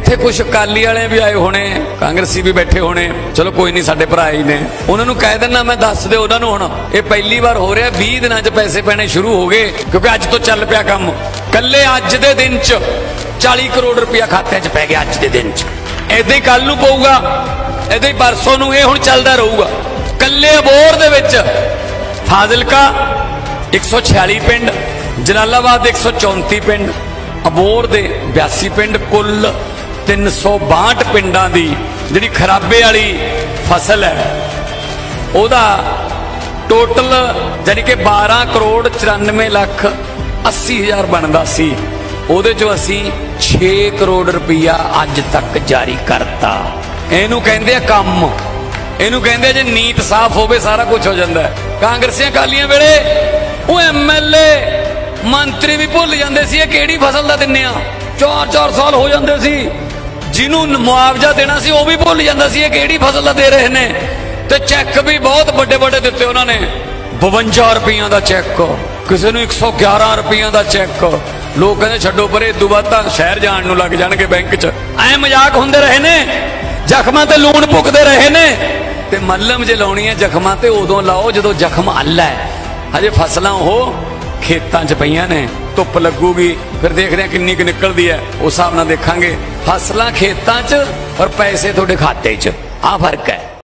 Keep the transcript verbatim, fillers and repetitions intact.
ਇੱਥੇ ਕੁਝ ਅਕਾਲੀ ਵਾਲੇ ਵੀ ਆਏ ਹੋਣੇ, ਕਾਂਗਰਸੀ ਵੀ ਬੈਠੇ ਹੋਣੇ, ਚਲੋ ਕੋਈ ਨਹੀਂ, ਸਾਡੇ ਭਰਾ ਹੀ ਨੇ, ਉਹਨਾਂ ਨੂੰ ਕਹਿ ਦੇਣਾ ਮੈਂ ਦੱਸ ਦਿਓ ਉਹਨਾਂ ਨੂੰ। ਹੁਣ ਇਹ ਪਹਿਲੀ ਵਾਰ ਹੋ ਰਿਹਾ, ਵੀਹ ਦਿਨਾਂ 'ਚ ਪੈਸੇ ਪੈਣੇ ਸ਼ੁਰੂ ਹੋ ਗਏ, ਕਿਉਂਕਿ ਅੱਜ ਤੋਂ ਚੱਲ ਪਿਆ ਕੰਮ। ਕੱਲੇ ਅੱਜ ਦੇ ਦਿਨ 'ਚ ਚਾਲੀ ਕਰੋੜ ਰੁਪਇਆ ਖਾਤੇ 'ਚ ਪੈ ਗਿਆ ਅੱਜ ਦੇ ਦਿਨ 'ਚ। ਏਦਾਂ ਹੀ ਕੱਲ ਨੂੰ ਪਊਗਾ, ਏਦਾਂ ਹੀ ਪਰਸੋਂ ਨੂੰ, ਇਹ ਹੁਣ ਚੱਲਦਾ ਰਹੂਗਾ। ਕੱਲੇ ਅਬੋਹਰ ਦੇ ਵਿੱਚ ਫਾਜ਼ਿਲਕਾ ਇੱਕ ਸੌ छियाली ਪਿੰਡ, ਜਲਾਲਾਬਾਦ ਇੱਕ ਸੌ चौंतीस ਪਿੰਡ, ਅਬੋਹਰ ਦੇ ਬਿਆਸੀ ਪਿੰਡ, ਕੁੱਲ तीन सौ बाहठ पिंडां दी जिहड़ी खराबे वाली फसल है ओदा टोटल जानी कि बारह करोड़ चौरानवे लख अस्सी हज़ार बनता सी, ओदे चों असी छे करोड़ रुपया अज तक जारी करता। इहनूं कहंदे आ काम, इहनूं कहंदे जे नीत साफ होवे सारा कुछ हो जांदा है। कांग्रेसियां अकालियां वेले वो एम एल ए मंत्री भी भुल जांदे सी किहड़ी फसल दा दिन्ने आ, चार चार साल हो जांदे सी। जिन्होंने मुआवजा देना सी वो भी भुल जाता सी किहड़ी फसल दा दे रहे ने, ते चैक भी बहुत बड़े बड़े दिते उन्होंने, बवंजा रुपया का चैक, किसी ने एक सौ ग्यारह रुपया का चैक। लोग कहते छड्डो परे, इदू बाद तां शहर जाण नूं लग जाणगे बैंक च। ऐ मजाक हुंदे रहे ने, जख्मां ते लूण भुगदे रहे ने। ते मल्लम जे लाउणी है जख्मां ते उदों लाओ जदों जख्म अल्ला है, हजे फसलां ओह खेतां च पईयां ने, धुप लगूगी, फिर देख रहे हैं किन्नी क निकलदी है, उस हिसाब नाल देखांगे। फसलां खेतां च और पैसे तुहाडे खाते च, आ फर्क है।